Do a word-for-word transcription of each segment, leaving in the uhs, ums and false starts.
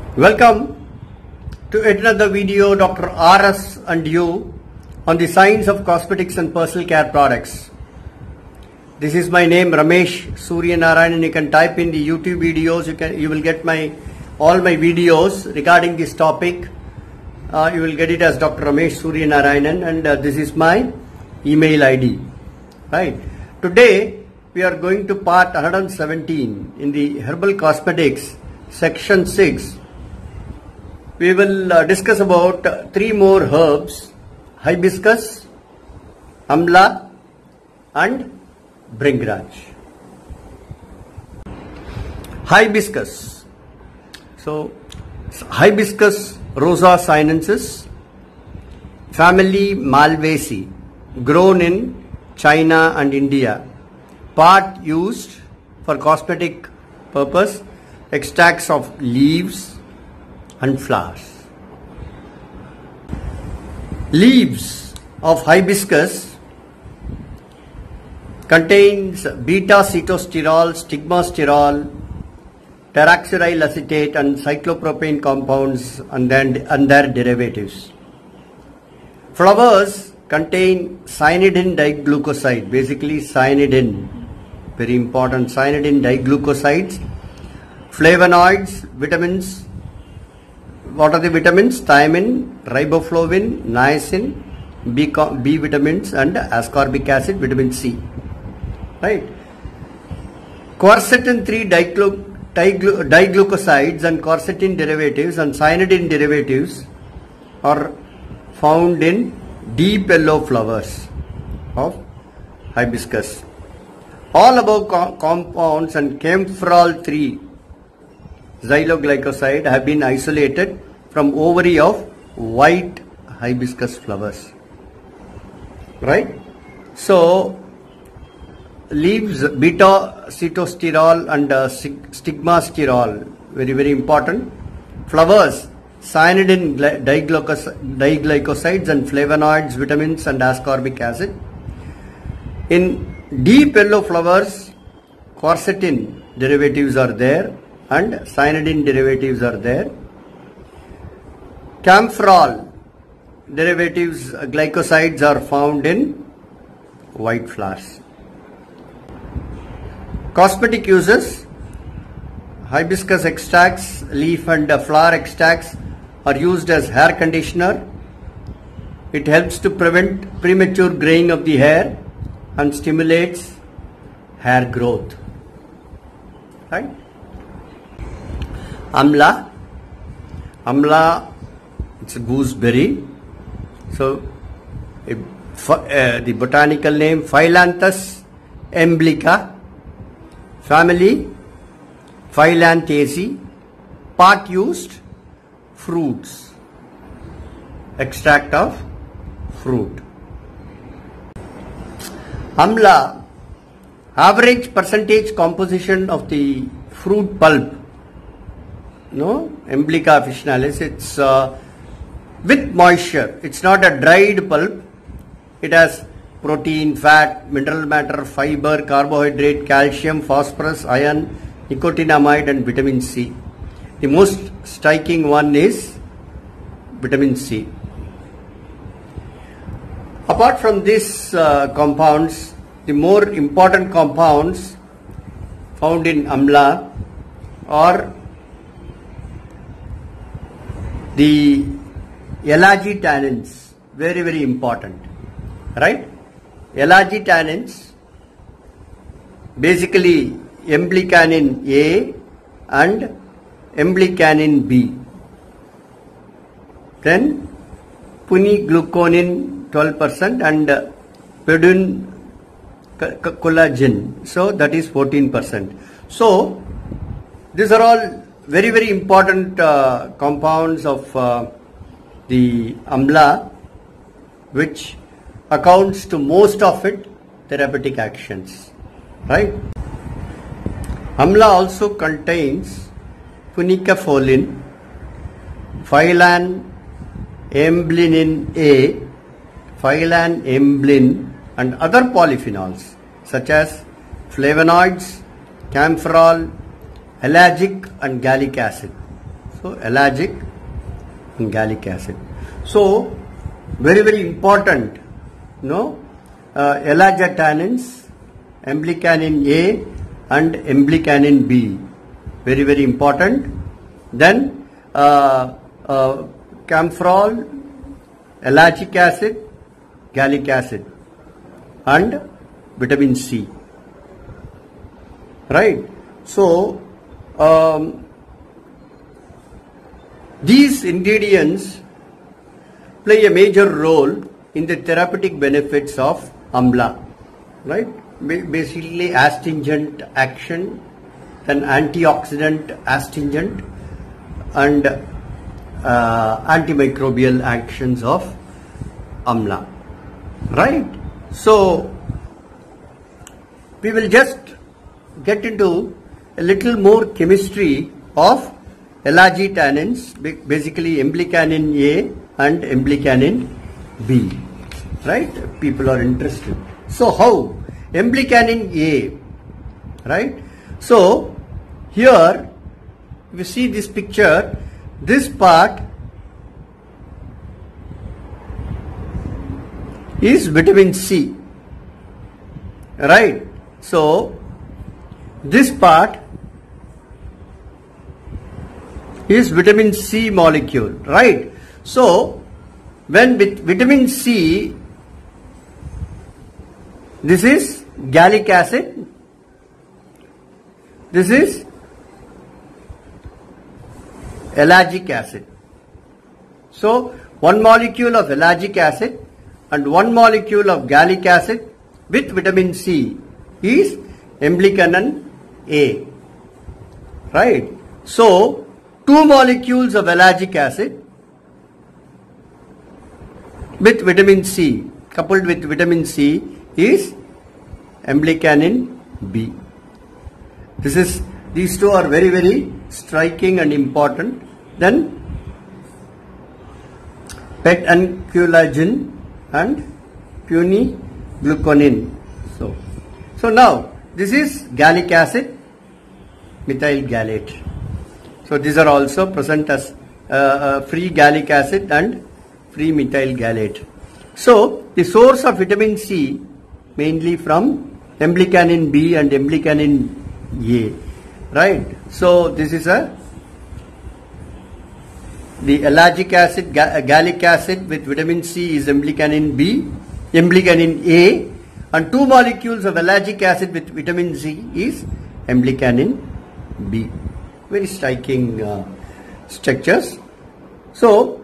Welcome to another video, Doctor R S and you, on the science of cosmetics and personal care products. This is my name, Ramesh Surya Narayanan. You can type in the YouTube videos. You can you will get my all my videos regarding this topic. Uh, you will get it as Doctor Ramesh Surya Narayanan, and uh, this is my email I D. Right. Today we are going to part one hundred seventeen in the herbal cosmetics, section six. We will uh, discuss about uh, three more herbs: hibiscus, amla, and bhringraj. Hibiscus. So, hibiscus rosa sinensis, family Malvaceae, grown in China and India. Part used for cosmetic purpose, extracts of leaves and flowers. Leaves of hibiscus contains beta-cetosterol, stigmasterol, taraxyryl acetate and cyclopropane compounds and, then, and their derivatives. Flowers contain cyanidin diglucoside, basically cyanidin, very important, cyanidin diglucosides, flavonoids, vitamins. What are the vitamins? Thiamine, riboflavin, niacin, B, B vitamins and ascorbic acid, vitamin C. Right? Quercetin three diglu, diglu, diglucosides and quercetin derivatives and cyanidin derivatives are found in deep yellow flowers of hibiscus. All above co compounds and camphorol three xyloglycoside have been isolated from ovary of white hibiscus flowers. Right? So, leaves beta-cetosterol and uh, stigmasterol, very very important. Flowers, cyanidin diglycosides and flavonoids, vitamins and ascorbic acid. In deep yellow flowers, quercetin derivatives are there and cyanidin derivatives are there. Camphorol derivatives, uh, glycosides are found in white flowers. Cosmetic uses: hibiscus extracts, leaf and uh, flower extracts are used as hair conditioner. It helps to prevent premature graying of the hair and stimulates hair growth. Right? Amla. Amla, it's a gooseberry. So, uh, the botanical name Phyllanthus emblica, family Phyllantaceae, part used fruits, extract of fruit. Amla, average percentage composition of the fruit pulp, no, emblica officinalis, it's uh, with moisture. It's not a dried pulp. It has protein, fat, mineral matter, fiber, carbohydrate, calcium, phosphorus, iron, nicotinamide and vitamin C. The most striking one is vitamin C. Apart from these uh, compounds, the more important compounds found in amla are the elaigic tannins, very very important, right? Elaigic tannins, basically emblicanin A and emblicanin B. Then punigluconin twelve percent and uh, pedun collagen, so that is fourteen percent. So these are all very very important uh, compounds of uh, the amla, which accounts to most of it therapeutic actions. Right? Amla also contains funicafolin, phyllanaemblinin A, phyllanaemblin and other polyphenols such as flavonoids, camphorol, ellagic and gallic acid. So ellagic and gallic acid. So very very important, you know, uh, ellagitannins, emblecanin A and emblecanin B, very very important. Then uh, uh, camphorol, ellagic acid, gallic acid and vitamin C, right? So um, these ingredients play a major role in the therapeutic benefits of amla, right? Basically astringent action, then antioxidant astringent and uh, antimicrobial actions of amla, right? So we will just get into a little more chemistry of ellagitannins, basically emblecanin A and emblecanin B, right? People are interested. So how? Emblecanin A, right? So here if you see this picture, this part is vitamin C, right? So this part is vitamin C molecule, right? So when with vitamin C, this is gallic acid, this is ellagic acid. So one molecule of ellagic acid and one molecule of gallic acid with vitamin C is emblecanin A, right? So two molecules of ellagic acid with vitamin C coupled with vitamin C is emblecanin B. This is, these two are very very striking and important. Then pentanculagen and punigluconin. So, so now this is gallic acid, methyl gallate. So these are also present as uh, uh, free gallic acid and free methyl gallate. So the source of vitamin C mainly from emblecanin B and emblecanin A, right? So this is a the ellagic acid, ga gallic acid with vitamin C is emblecanin B, emblecanin A, and two molecules of ellagic acid with vitamin C is emblecanin B. Very striking uh, structures. So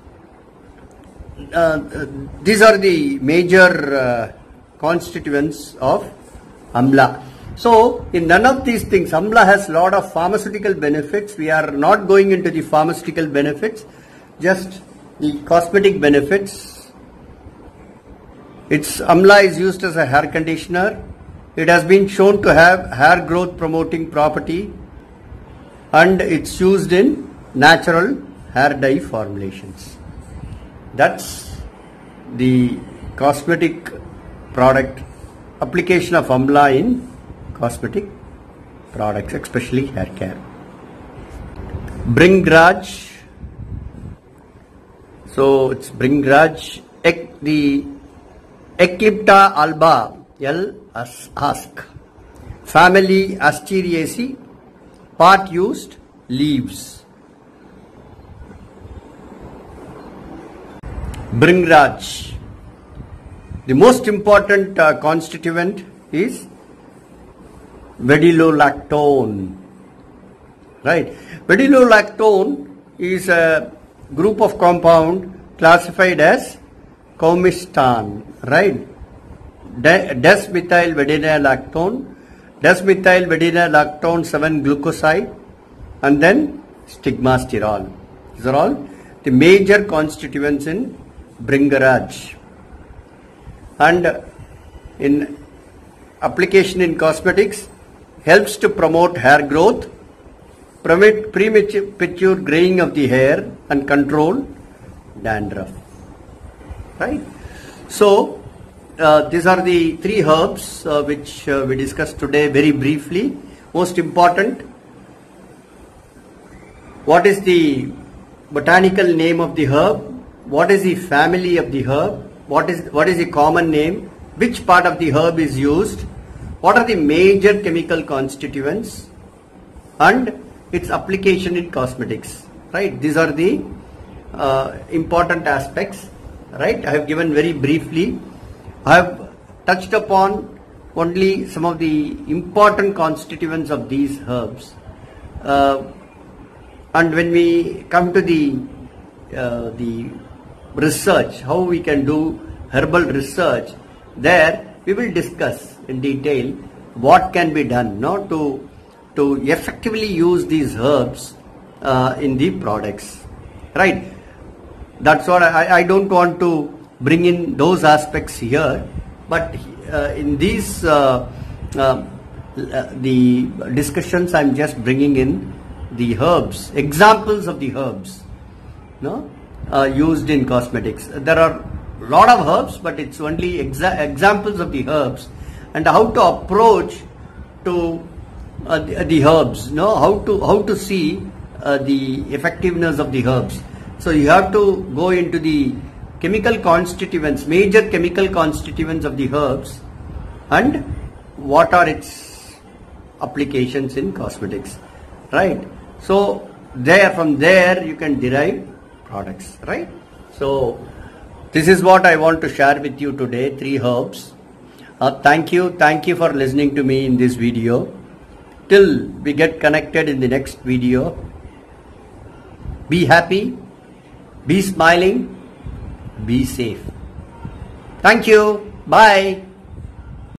uh, these are the major uh, constituents of amla. So in none of these things, amla has a lot of pharmaceutical benefits. We are not going into the pharmaceutical benefits, just the cosmetic benefits. Its amla is used as a hair conditioner. It has been shown to have hair growth promoting property, and it's used in natural hair dye formulations. That's the cosmetic product application of amla in cosmetic products, especially hair care. Bhringraj. So it's Bhringraj. The Eclipta alba, L. ask. Family Asteraceae. Part used, leaves. Bhringraj. The most important uh, constituent is vedilolactone, right? Vedilolactone is a group of compound classified as coumistan, right? Desmethyl vedilolactone, desmethyl vedilolactone seven glucoside, and then stigmasterol. These are all the major constituents in Bhringraj. And in application in cosmetics, helps to promote hair growth, prevent premature graying of the hair, and control dandruff, right? So uh, these are the three herbs uh, which uh, we discussed today very briefly. Most important, what is the botanical name of the herb, what is the family of the herb, what is what is the common name, which part of the herb is used, what are the major chemical constituents, and its application in cosmetics. Right, these are the uh, important aspects. Right, I have given very briefly. I have touched upon only some of the important constituents of these herbs. Uh, and when we come to the uh, the research, how we can do herbal research, there we will discuss in detail what can be done, no, to to effectively use these herbs uh, in the products. Right. That's what I, I don't want to bring in those aspects here, but uh, in these uh, uh, the discussions I'm just bringing in the herbs, examples of the herbs, no, uh, used in cosmetics. There are a lot of herbs, but it's only exa examples of the herbs and how to approach to uh, the, the herbs, no, how to how to see uh, the effectiveness of the herbs. So you have to go into the chemical constituents, major chemical constituents of the herbs, and what are its applications in cosmetics, right? So there, from there you can derive products, right? So this is what I want to share with you today, three herbs. Uh, thank you, thank you for listening to me in this video. Till we get connected in the next video, be happy, be smiling, be safe. Thank you. Bye.